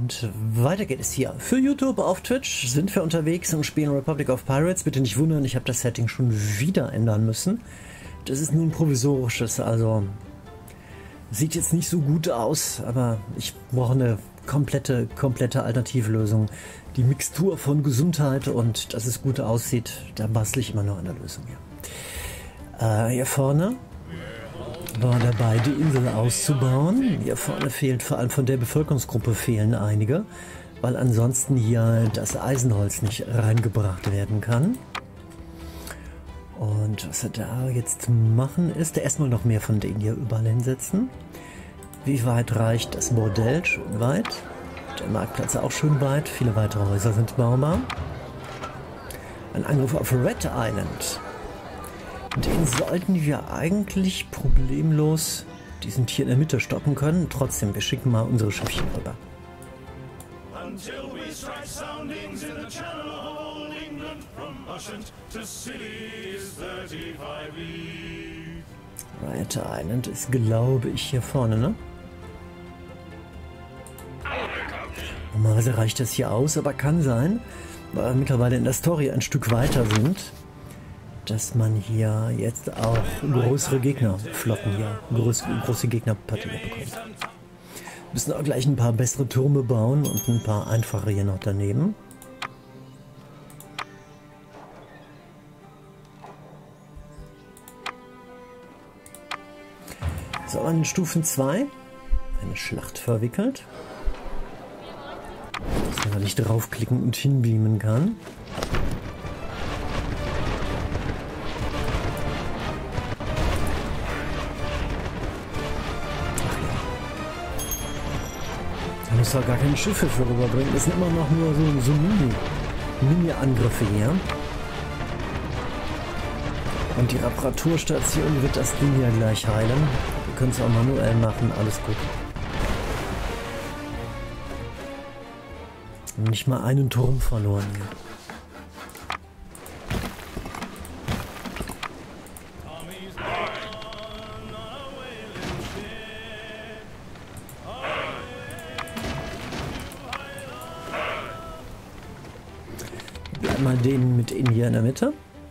Und weiter geht es hier. Für YouTube auf Twitch sind wir unterwegs und spielen Republic of Pirates. Bitte nicht wundern, ich habe das Setting schon wieder ändern müssen. Das ist nun provisorisches, also sieht jetzt nicht so gut aus, aber ich brauche eine komplette Alternativlösung. Die Mixtur von Gesundheit und dass es gut aussieht, da bastle ich immer noch an der Lösung. Ja. Hier vorne war dabei, die Insel auszubauen. Hier vorne fehlt, vor allem von der Bevölkerungsgruppe fehlen einige, weil ansonsten hier das Eisenholz nicht reingebracht werden kann. Und was wir da jetzt machen ist, erstmal noch mehr von denen hier überall hinsetzen. Wie weit reicht das Bordell? Schön weit. Der Marktplatz auch schön weit. Viele weitere Häuser sind baubar. Ein Angriff auf Red Island. Den sollten wir eigentlich problemlos, die sind hier in der Mitte, stoppen können. Trotzdem, wir schicken mal unsere Schiffchen rüber. Red Island ist, glaube ich, hier vorne, ne? Normalerweise reicht das hier aus, aber kann sein, weil wir mittlerweile in der Story ein Stück weiter sind, dass man hier jetzt auch größere Gegnerflotten hier, große Gegnerpartien bekommt. Wir müssen auch gleich ein paar bessere Türme bauen und ein paar einfache hier noch daneben. So, an Stufen 2 eine Schlacht verwickelt, dass man nicht draufklicken und hinbeamen kann. Da muss doch gar keine Schiffe für rüberbringen. Das sind immer noch nur so Mini-Angriffe hier. Und die Reparaturstation wird das Ding ja gleich heilen. Wir können es auch manuell machen, alles gut. Nicht mal einen Turm verloren hier. Bleiben mal den mit in hier in der Mitte.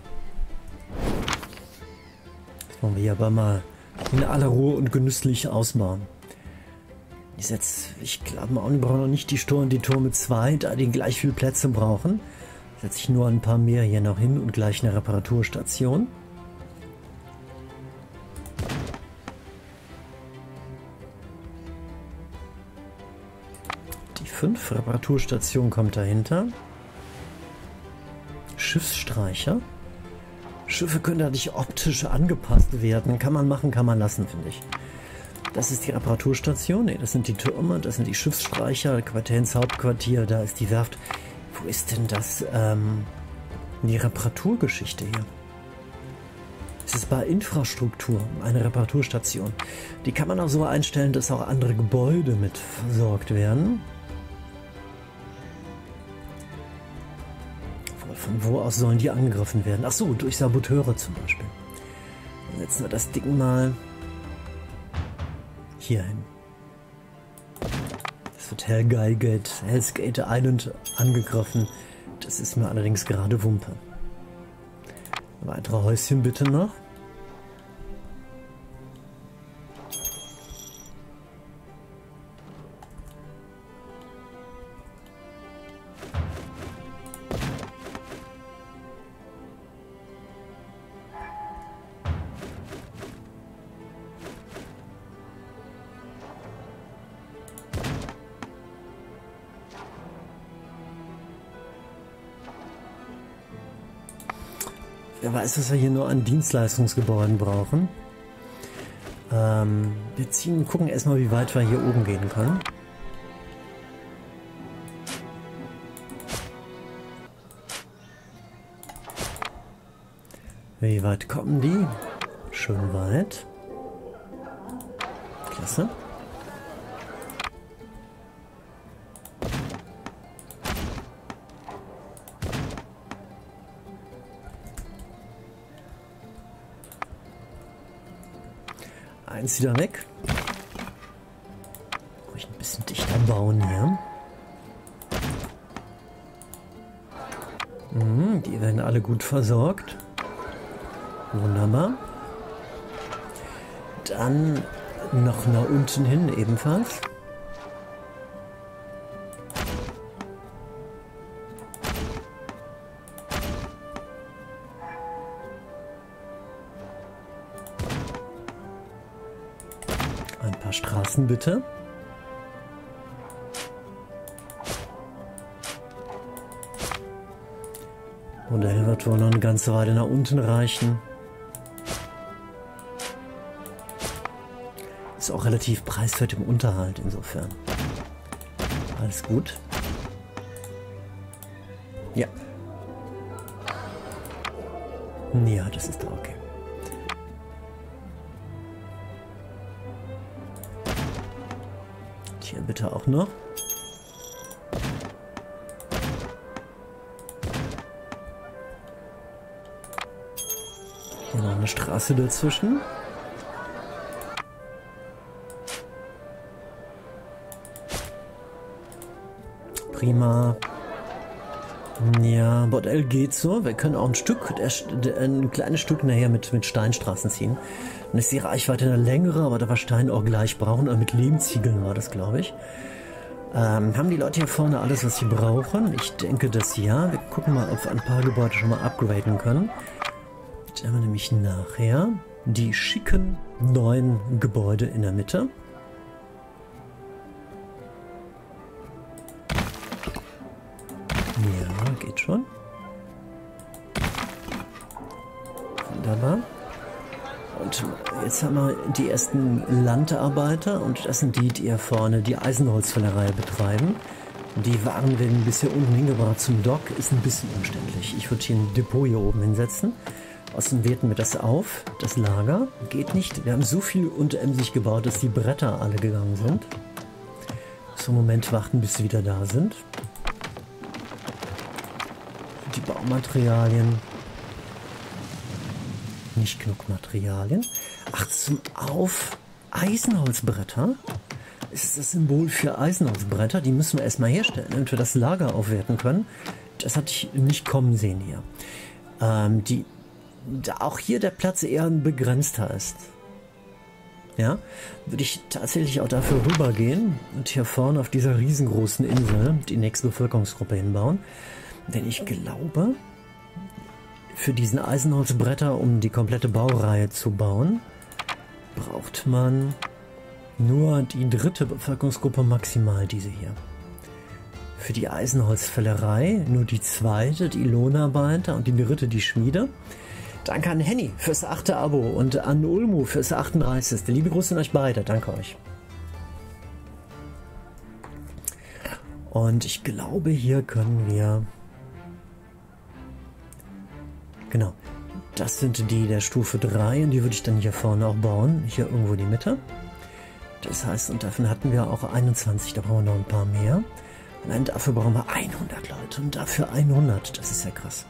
Das wollen wir hier aber mal in aller Ruhe und genüsslich ausbauen. Ich glaube, wir brauchen noch nicht die Turme 2, da die gleich viel Plätze brauchen. Setze ich nur ein paar mehr hier noch hin und gleich eine Reparaturstation. Die 5 Reparaturstation kommt dahinter. Schiffsstreicher. Schiffe können dadurch optisch angepasst werden. Kann man machen, kann man lassen, finde ich. Das ist die Reparaturstation. Ne, das sind die Türme, das sind die Schiffsstreicher, Kapitänshauptquartier, da ist die Werft. Wo ist denn das, die Reparaturgeschichte hier? Es ist bei Infrastruktur, eine Reparaturstation. Die kann man auch so einstellen, dass auch andere Gebäude mit versorgt werden. Von wo aus sollen die angegriffen werden? Ach so, durch Saboteure zum Beispiel. Dann setzen wir das Ding mal hier hin. Das wird Hell's Gate Island angegriffen. Das ist mir allerdings gerade Wumpe. Weitere Häuschen bitte noch. Wer weiß, was wir hier nur an Dienstleistungsgebäuden brauchen. Wir gucken erstmal, wie weit wir hier oben gehen können. Wie weit kommen die? Schön weit. Klasse. Eins wieder weg. Ruhig ein bisschen dichter bauen hier. Die werden alle gut versorgt. Wunderbar. Dann noch nach unten hin ebenfalls. Ein paar Straßen bitte. Modell wird wohl noch eine ganze Weile nach unten reichen. Ist auch relativ preiswert im Unterhalt insofern. Alles gut. Ja. Ja, das ist okay. Hier bitte auch noch. Hier noch eine Straße dazwischen. Prima. Ja, Bordell geht so. Wir können auch ein kleines Stück nachher mit Steinstraßen ziehen. Dann ist die Reichweite eine längere, aber da wir Stein auch gleich brauchen. Mit Lehmziegeln war das, glaube ich. Haben die Leute hier vorne alles, was sie brauchen? Ich denke, dass ja. Wir gucken mal, ob wir ein paar Gebäude schon mal upgraden können. Jetzt haben wir nämlich nachher die schicken neuen Gebäude in der Mitte. Ja, geht schon. Wunderbar. Und jetzt haben wir die ersten Landarbeiter und das sind die hier vorne die Eisenholzfällerei betreiben. Die Waren werden ein bisschen unten hingebracht zum Dock, ist ein bisschen umständlich. Ich würde hier ein Depot hier oben hinsetzen. Außerdem werten wir das auf, das Lager. Geht nicht, wir haben so viel unter Emsig gebaut, dass die Bretter alle gegangen sind. So, im Moment warten, bis sie wieder da sind. Die Baumaterialien. Nicht genug Materialien. Ach, zum Auf Eisenholzbretter. Ist das Symbol für Eisenholzbretter? Die müssen wir erstmal herstellen, damit wir das Lager aufwerten können. Das hatte ich nicht kommen sehen hier. Da auch hier der Platz eher begrenzter ist. Ja, würde ich tatsächlich auch dafür rübergehen und hier vorne auf dieser riesengroßen Insel die nächste Bevölkerungsgruppe hinbauen. Denn ich glaube, für diesen Eisenholzbretter, um die komplette Baureihe zu bauen, braucht man nur die dritte Bevölkerungsgruppe, maximal diese hier. Für die Eisenholzfällerei nur die zweite, die Lohnarbeiter, und die dritte, die Schmiede. Danke an Henny fürs 8. Abo und an Ulmu fürs 38. Liebe Grüße an euch beide, danke euch. Und ich glaube, hier können wir... Genau, das sind die der Stufe 3 und die würde ich dann hier vorne auch bauen, hier irgendwo in die Mitte. Das heißt, und davon hatten wir auch 21, da brauchen wir noch ein paar mehr. Nein, dafür brauchen wir 100 Leute und dafür 100, das ist ja krass.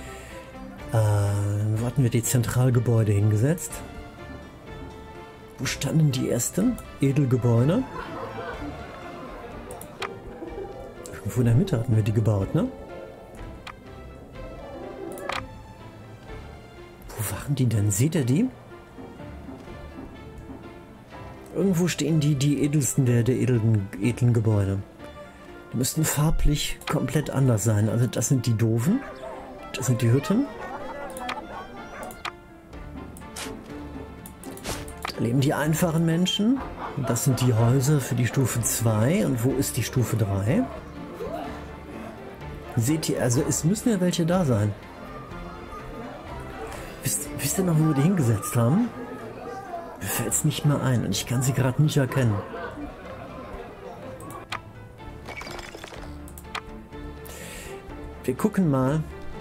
Wo hatten wir die Zentralgebäude hingesetzt? Wo standen die ersten Edelgebäude? Irgendwo in der Mitte hatten wir die gebaut, ne? Wo waren die denn? Seht ihr die? Irgendwo stehen die edelsten der edlen Gebäude. Die müssten farblich komplett anders sein. Also das sind die doofen. Das sind die Hütten. Da leben die einfachen Menschen. Das sind die Häuser für die Stufe 2. Und wo ist die Stufe 3? Seht ihr, also es müssen ja welche da sein. Wisst ihr noch, wo wir die hingesetzt haben? Mir fällt es nicht mehr ein und ich kann sie gerade nicht erkennen. Wir gucken mal.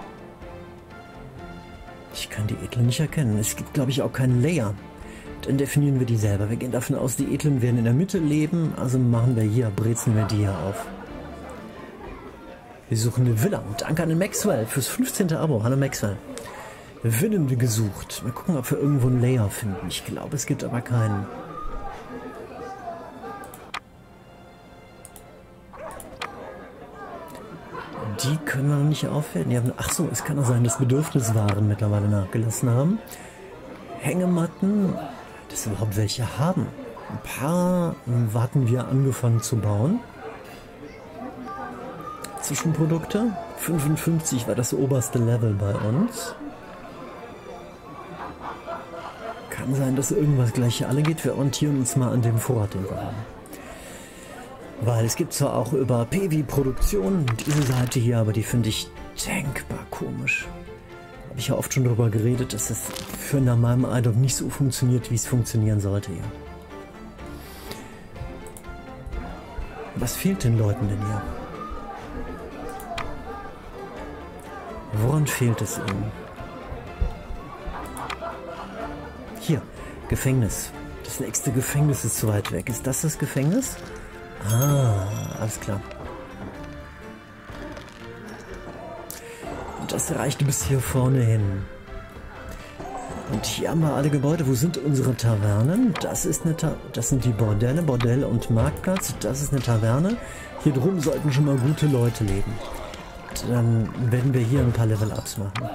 Ich kann die Edlen nicht erkennen. Es gibt, glaube ich, auch keinen Layer. Dann definieren wir die selber. Wir gehen davon aus, die Edlen werden in der Mitte leben. Also machen wir hier, brezeln wir die hier auf. Wir suchen eine Villa. Und danke an den Maxwell fürs 15. Abo. Hallo Maxwell. Villen gesucht. Mal gucken, ob wir irgendwo einen Layer finden. Ich glaube, es gibt aber keinen. Die können wir noch nicht aufwerten. Die haben, ach so, es kann auch sein, dass Bedürfniswaren mittlerweile nachgelassen haben. Hängematten, dass wir überhaupt welche haben. Ein paar warten wir angefangen zu bauen. Zwischenprodukte. 55 war das oberste Level bei uns. Kann sein, dass irgendwas gleich hier alle geht. Wir orientieren uns mal an dem Vorrat, den wir haben. Weil es gibt zwar auch über PV-Produktion diese Seite hier, aber die finde ich denkbar komisch. Habe ich ja oft schon darüber geredet, dass das für nach meinem Eindruck nicht so funktioniert, wie es funktionieren sollte hier. Was fehlt den Leuten denn hier? Woran fehlt es ihnen? Hier, Gefängnis. Das nächste Gefängnis ist zu weit weg. Ist das das Gefängnis? Ah, alles klar. Das reicht bis hier vorne hin. Und hier haben wir alle Gebäude. Wo sind unsere Tavernen? Das ist eine das sind die Bordelle, Bordell und Marktplatz. Das ist eine Taverne. Hier drum sollten schon mal gute Leute leben. Dann werden wir hier ein paar Level-Ups machen.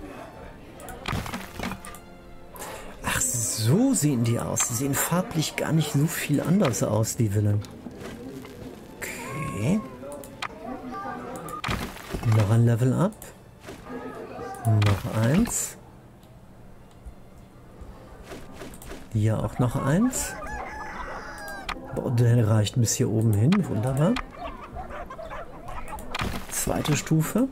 Ach, so sehen die aus. Sie sehen farblich gar nicht so viel anders aus, die Villen. Okay. Noch ein Level-Up. Noch eins. Hier auch noch eins. Bordell reicht bis hier oben hin. Wunderbar. Zweite Stufe.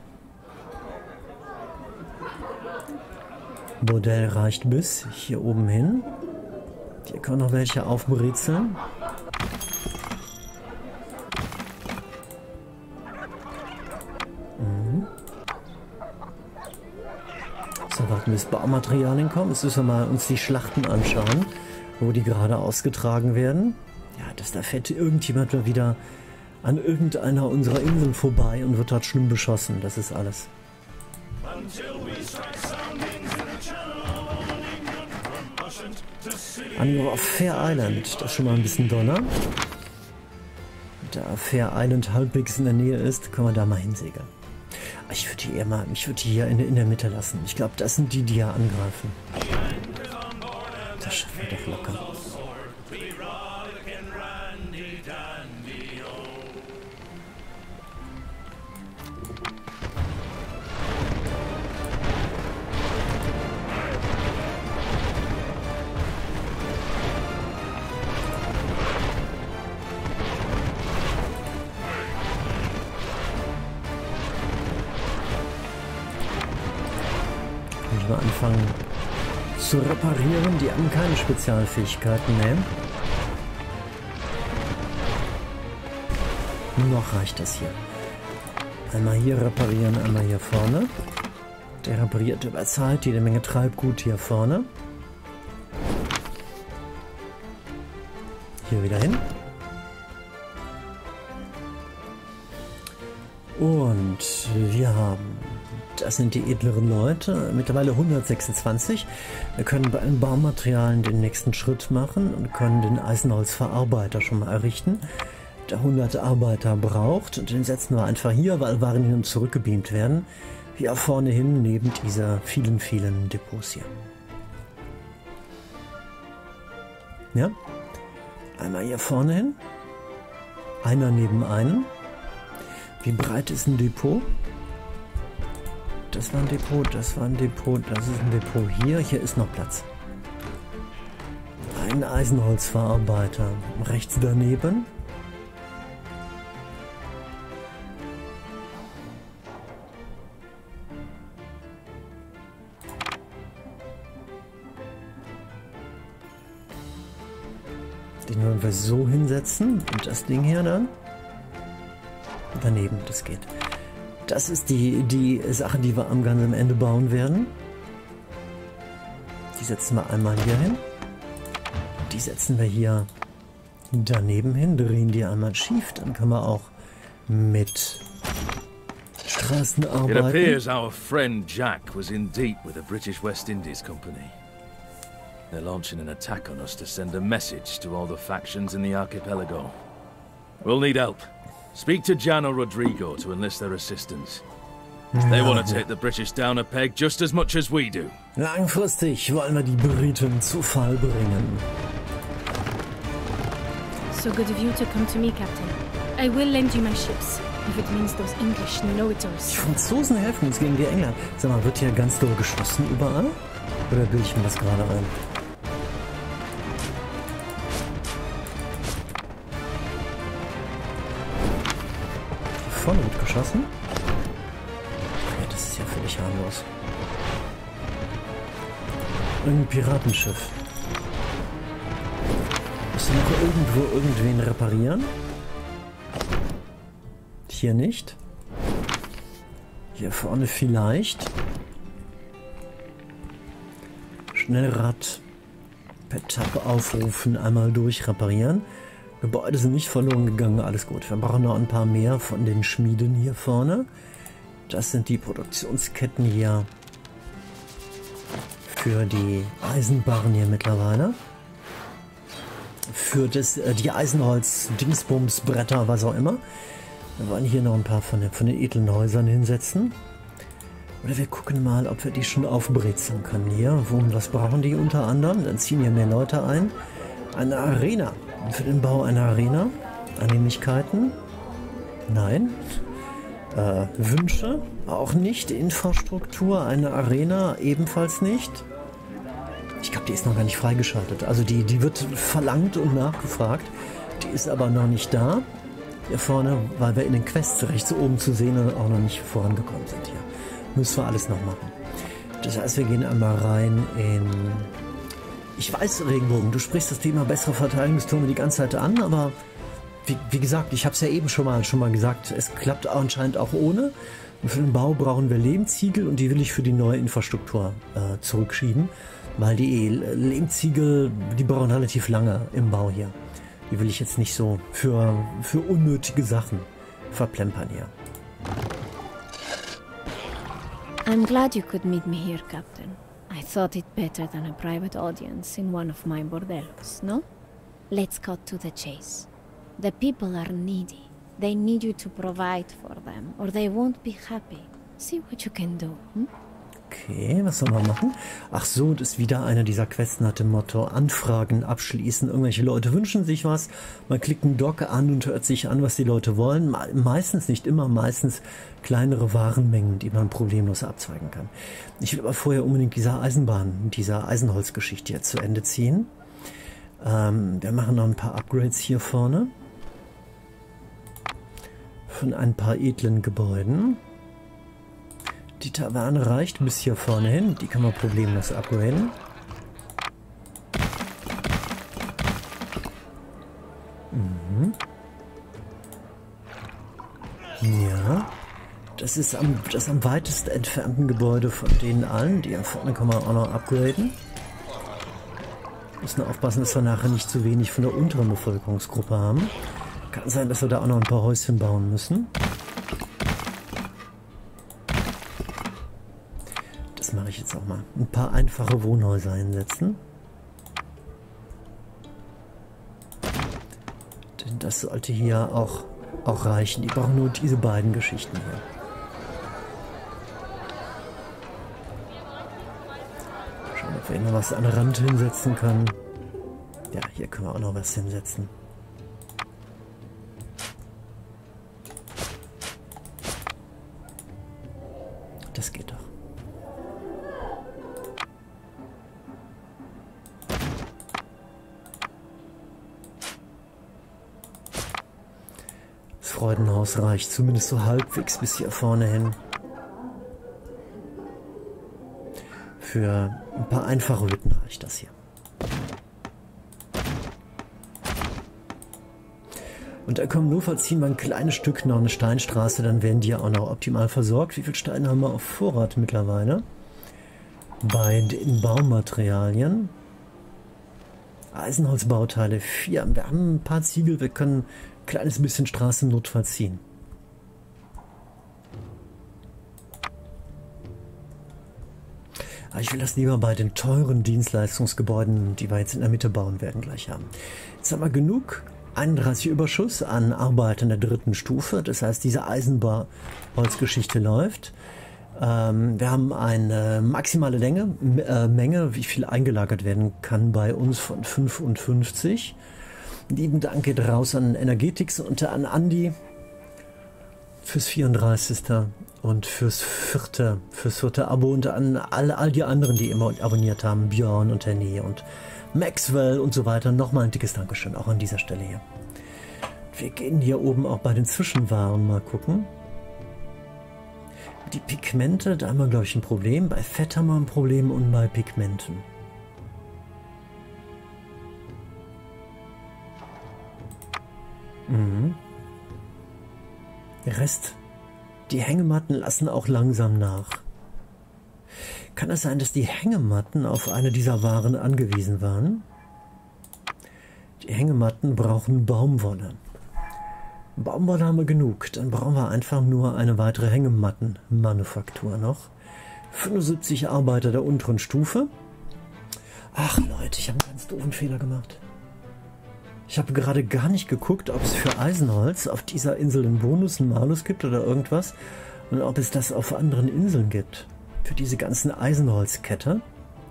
Bordell reicht bis hier oben hin. Hier können noch welche aufbrezeln. So, warten bis Baumaterialien kommen. Jetzt müssen wir mal uns die Schlachten anschauen, wo die gerade ausgetragen werden. Ja, da fährt irgendjemand mal wieder an irgendeiner unserer Inseln vorbei und wird dort schlimm beschossen. Das ist alles. Angeber auf Fair Island. Das ist schon mal ein bisschen Donner. Da Fair Island halbwegs in der Nähe ist, können wir da mal hinsegeln. Ich würde die eher mal, die hier in der Mitte lassen. Ich glaube, das sind die, die hier angreifen. Das schaffen wir doch locker. Anfangen zu reparieren. Die haben keine Spezialfähigkeiten mehr. Noch reicht das hier. Einmal hier reparieren, einmal hier vorne. Der repariert über Zeit jede Menge Treibgut hier vorne. Hier wieder hin. Und wir haben... Das sind die edleren Leute, mittlerweile 126. Wir können bei den Baumaterialien den nächsten Schritt machen und können den Eisenholzverarbeiter schon mal errichten, der 100 Arbeiter braucht. Und den setzen wir einfach hier, weil Waren hin und zurückgebeamt werden. Hier vorne hin, neben dieser vielen, vielen Depots hier. Ja, einmal hier vorne hin. Einer neben einem. Wie breit ist ein Depot? Das war ein Depot, das war ein Depot, das ist ein Depot hier. Hier ist noch Platz. Ein Eisenholzverarbeiter rechts daneben. Den wollen wir so hinsetzen und das Ding hier dann daneben, das geht. Das ist die Sache, die wir ganz am Ende bauen werden. Die setzen wir einmal hier hin. Die setzen wir hier daneben hin, drehen die einmal schief. Dann können wir auch mit Straßen arbeiten. It appears our friend Jack was in deep with the British West Indies Company. They're launching an attack on us to send a message to all the factions in the archipelago. We'll need help. Speak to Jan or Rodrigo to enlist their assistance. They want to take the British down a peg just as much as we do. Langfristig wollen wir die Briten zu Fall bringen. So good of you to come to me, Captain. I will lend you my ships, if it means those English know-it-alls. Die Franzosen helfen uns gegen die Engländer. Sag mal, wird hier ganz doll geschossen überall? Oder bilde ich mir das gerade ein? Hier vorne wird geschossen? Ja, das ist ja völlig harmlos. Ein Piratenschiff. Musst du noch irgendwo irgendwen reparieren? Hier nicht. Hier vorne vielleicht. Schnellrad per Tab aufrufen, einmal durchreparieren. Gebäude sind nicht verloren gegangen, alles gut. Wir brauchen noch ein paar mehr von den Schmieden hier vorne. Das sind die Produktionsketten hier für die Eisenbahn hier mittlerweile. Für die Eisenholz-Dingsbums-Bretter, was auch immer. Wir wollen hier noch ein paar von den edlen Häusern hinsetzen. Oder wir gucken mal, ob wir die schon aufbrezeln können hier. Was brauchen die unter anderem? Dann ziehen hier mehr Leute ein. Eine Arena. Für den Bau einer Arena. Annehmlichkeiten? Nein. Wünsche? Auch nicht. Infrastruktur? Eine Arena? Ebenfalls nicht. Ich glaube, die ist noch gar nicht freigeschaltet. Also die wird verlangt und nachgefragt. Die ist aber noch nicht da. Hier vorne, weil wir in den Quests rechts oben zu sehen und auch noch nicht vorangekommen sind hier. Müssen wir alles noch machen. Das heißt, wir gehen einmal rein in... Ich weiß, Regenbogen, du sprichst das Thema bessere Verteidigungstürme die ganze Zeit an, aber wie gesagt, ich habe es ja eben schon mal gesagt, es klappt anscheinend auch ohne. Und für den Bau brauchen wir Lehmziegel und die will ich für die neue Infrastruktur zurückschieben, weil die Lehmziegel, die brauchen relativ lange im Bau hier. Die will ich jetzt nicht so für unnötige Sachen verplempern hier. I'm glad you could meet me here, Captain. I thought it better than a private audience in one of my bordellos, no? Let's cut to the chase. The people are needy. They need you to provide for them, or they won't be happy. See what you can do, hm? Okay, was soll man machen? Ach so, das ist wieder eine dieser Quests nach dem Motto Anfragen abschließen. Irgendwelche Leute wünschen sich was. Man klickt einen Dock an und hört sich an, was die Leute wollen. Meistens, nicht immer, meistens kleinere Warenmengen, die man problemlos abzweigen kann. Ich will aber vorher unbedingt diese Eisenholzgeschichte jetzt zu Ende ziehen. Wir machen noch ein paar Upgrades hier vorne. Von ein paar edlen Gebäuden. Die Taverne reicht bis hier vorne hin. Die kann man problemlos upgraden. Mhm. Ja. Das ist das am weitest entfernten Gebäude von denen allen. Die hier vorne kann man auch noch upgraden. Müssen aufpassen, dass wir nachher nicht zu wenig von der unteren Bevölkerungsgruppe haben. Kann sein, dass wir da auch noch ein paar Häuschen bauen müssen. Das mache ich jetzt auch mal. Ein paar einfache Wohnhäuser hinsetzen. Denn das sollte hier auch reichen. Die brauchen nur diese beiden Geschichten hier. Schauen, ob wir hier noch was an den Rand hinsetzen können. Ja, hier können wir auch noch was hinsetzen. Das geht doch. Das Freudenhaus reicht zumindest so halbwegs bis hier vorne hin. Für ein paar einfache Hütten reicht das hier. Und da kommen nur ziehen wir ein kleines Stück noch eine Steinstraße, dann werden die ja auch noch optimal versorgt. Wie viel Steine haben wir auf Vorrat mittlerweile? Bei den Baumaterialien. Eisenholzbauteile 4. Wir haben ein paar Ziegel, wir können ein kleines bisschen Straßen notfalls ziehen. Aber ich will das lieber bei den teuren Dienstleistungsgebäuden, die wir jetzt in der Mitte bauen werden, gleich haben. Jetzt haben wir genug 31 Überschuss an Arbeitern der 3. Stufe. Das heißt, diese Eisenbahnholzgeschichte läuft. Wir haben eine maximale Menge, wie viel eingelagert werden kann bei uns, von 55. Lieben Dank geht raus an Energetix und an Andi fürs 34. und fürs vierte Abo und an all die anderen, die immer abonniert haben, Björn und Henny und Maxwell und so weiter. Nochmal ein dickes Dankeschön, auch an dieser Stelle hier. Wir gehen hier oben auch bei den Zwischenwaren mal gucken. Die Pigmente, da haben wir, glaube ich, ein Problem. Bei Fett haben wir ein Problem und bei Pigmenten. Der Rest, die Hängematten lassen auch langsam nach. Kann es sein, dass die Hängematten auf eine dieser Waren angewiesen waren? Die Hängematten brauchen Baumwolle. Baumwolle haben wir genug, dann brauchen wir einfach nur eine weitere Hängemattenmanufaktur noch. 75 Arbeiter der unteren Stufe. Ach Leute, ich habe einen ganz doofen Fehler gemacht. Ich habe gerade gar nicht geguckt, ob es für Eisenholz auf dieser Insel einen Bonus, einen Malus gibt oder irgendwas. Und ob es das auf anderen Inseln gibt. Für diese ganzen Eisenholzkette.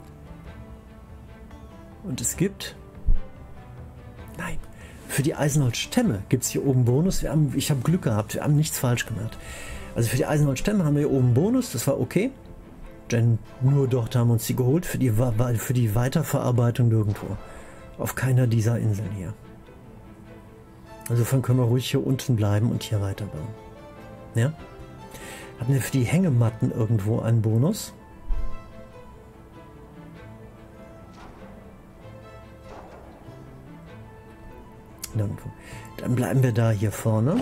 Und es gibt... Nein. Für die Eisenholzstämme gibt es hier oben Bonus. Ich habe Glück gehabt, wir haben nichts falsch gemacht. Also für die Eisenholzstämme haben wir hier oben Bonus, das war okay. Denn nur dort haben wir uns die geholt, für die Weiterverarbeitung nirgendwo. Auf keiner dieser Inseln hier. Insofern können wir ruhig hier unten bleiben und hier weiterbauen. Ja? Hatten wir für die Hängematten irgendwo einen Bonus? Nirgendwo. Dann bleiben wir da hier vorne.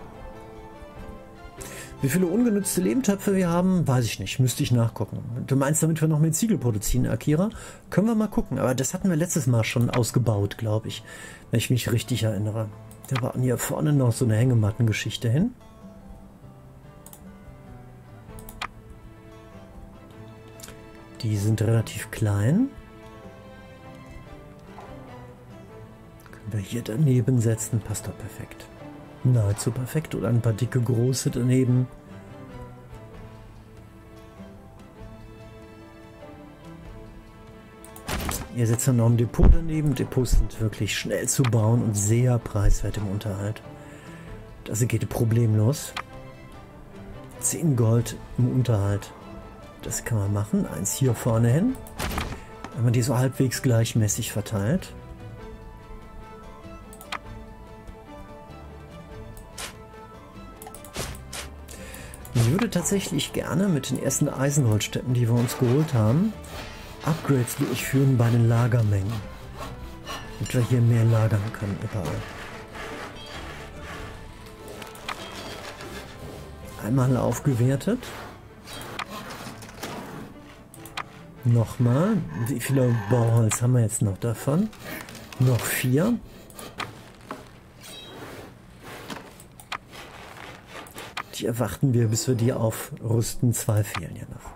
Wie viele ungenutzte Lehmtöpfe wir haben, weiß ich nicht. Müsste ich nachgucken. Du meinst, damit wir noch mehr Ziegel produzieren, Akira? Können wir mal gucken. Aber das hatten wir letztes Mal schon ausgebaut, glaube ich. Wenn ich mich richtig erinnere. Da war hier vorne noch so eine Hängemattengeschichte hin. Die sind relativ klein. Können wir hier daneben setzen. Passt doch perfekt. Nahezu perfekt. Oder ein paar dicke große daneben. Hier setzen wir noch ein Depot daneben. Depots sind wirklich schnell zu bauen und sehr preiswert im Unterhalt. Das geht problemlos. 10 Gold im Unterhalt. Das kann man machen. Eins hier vorne hin. Wenn man die so halbwegs gleichmäßig verteilt. Ich würde tatsächlich gerne mit den ersten Eisenholzstätten, die wir uns geholt haben, Upgrades durchführen bei den Lagermengen. Damit wir hier mehr lagern können überall. Einmal aufgewertet. Nochmal. Wie viele Bauholz haben wir jetzt noch davon? Noch 4. Die erwarten wir, bis wir die aufrüsten. 2 fehlen ja noch.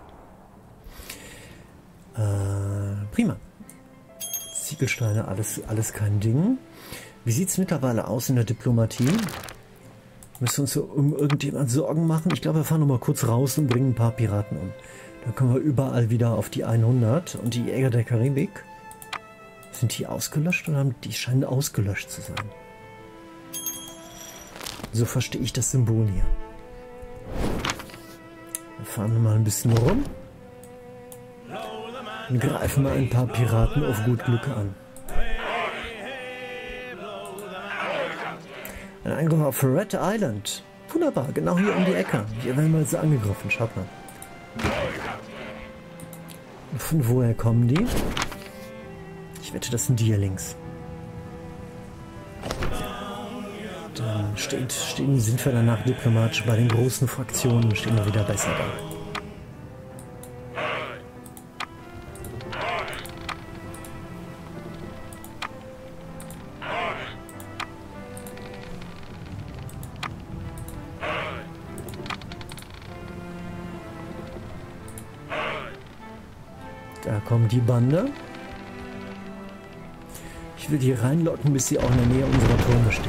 Prima. Ziegelsteine, alles kein Ding. Wie sieht es mittlerweile aus in der Diplomatie? Müssen wir uns um irgendjemand Sorgen machen? Ich glaube, wir fahren noch mal kurz raus und bringen ein paar Piraten um. Dann kommen wir überall wieder auf die 100. Und die Jäger der Karibik, sind die ausgelöscht oder die scheinen ausgelöscht zu sein? So verstehe ich das Symbol hier. Wir fahren mal ein bisschen rum. Und greifen mal ein paar Piraten auf gut Glück an. Ein Angriff auf Red Island. Wunderbar, genau hier um die Ecke. Hier werden wir jetzt angegriffen, schaut mal. Von woher kommen die? Ich wette, das sind die hier links. Dann sind wir danach diplomatisch bei den großen Fraktionen, stehen wir wieder besser da. Da kommt die Bande. Ich Ich will die reinlocken, bis sie auch in der Nähe unserer Türme stehen.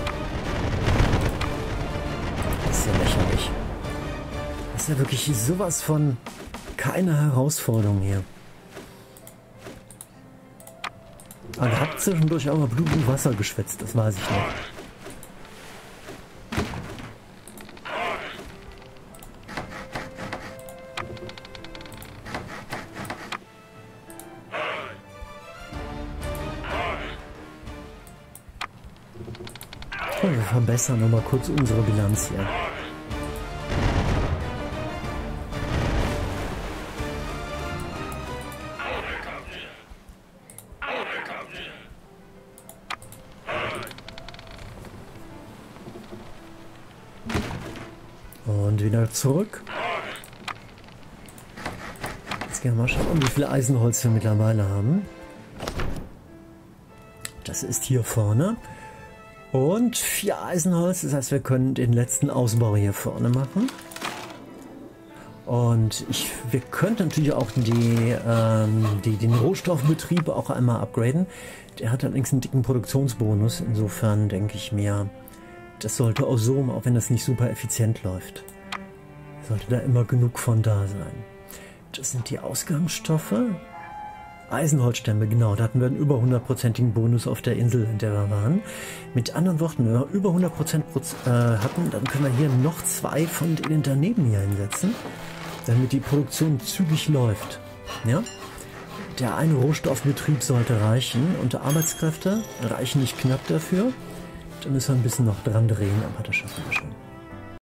Das ist ja lächerlich. Das ist ja wirklich sowas von keine Herausforderung hier. Aber ihr habt zwischendurch auch mal Blut und Wasser geschwätzt, das weiß ich noch. Oh, wir verbessern nochmal kurz unsere Bilanz hier. Und wieder zurück. Jetzt gehen wir mal schauen, wie viel Eisenholz wir mittlerweile haben. Das ist hier vorne. Und 4 Eisenholz, das heißt, wir können den letzten Ausbau hier vorne machen. Und wir könnten natürlich auch den Rohstoffbetrieb auch einmal upgraden. Der hat allerdings einen dicken Produktionsbonus. Insofern denke ich mir, das sollte auch so, auch wenn das nicht super effizient läuft, sollte da immer genug von da sein. Das sind die Ausgangsstoffe. Eisenholzstämme, genau, da hatten wir einen über 100%igen Bonus auf der Insel, in der wir waren. Mit anderen Worten, wenn wir über 100% hatten, dann können wir hier noch 2 von denen daneben hier hinsetzen, damit die Produktion zügig läuft. Ja? Der eine Rohstoffbetrieb sollte reichen und Arbeitskräfte reichen nicht knapp dafür. Da müssen wir ein bisschen noch dran drehen, aber das schaffen wir schon.